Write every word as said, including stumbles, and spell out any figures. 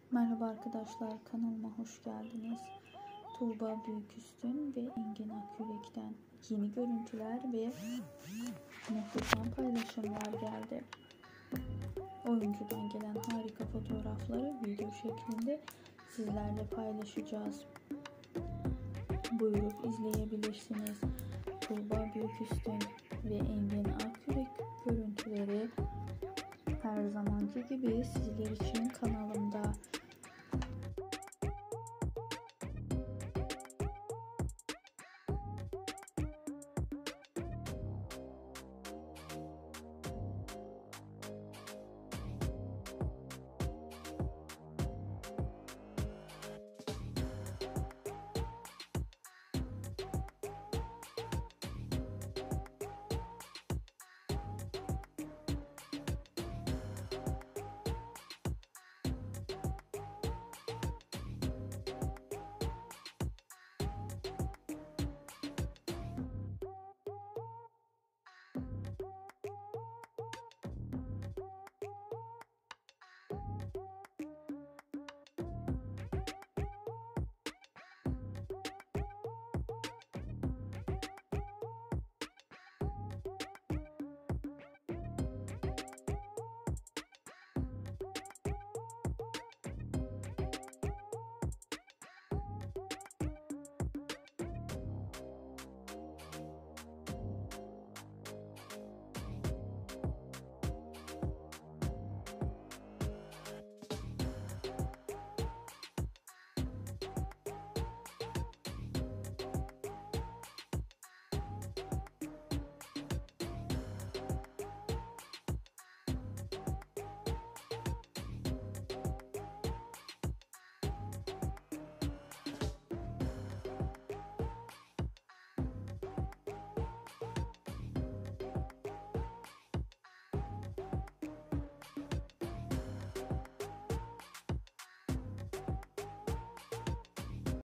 Merhaba arkadaşlar, kanalıma hoş geldiniz. Tuğba Büyüküstün ve Engin Akyürek'ten yeni görüntüler ve muhteşem paylaşımlar geldi. Oyuncudan gelen harika fotoğrafları video şeklinde sizlerle paylaşacağız. Buyurup izleyebilirsiniz. Tuğba Büyüküstün ve Engin Akyürek görüntüleri her zamanki gibi sizler için kanalımda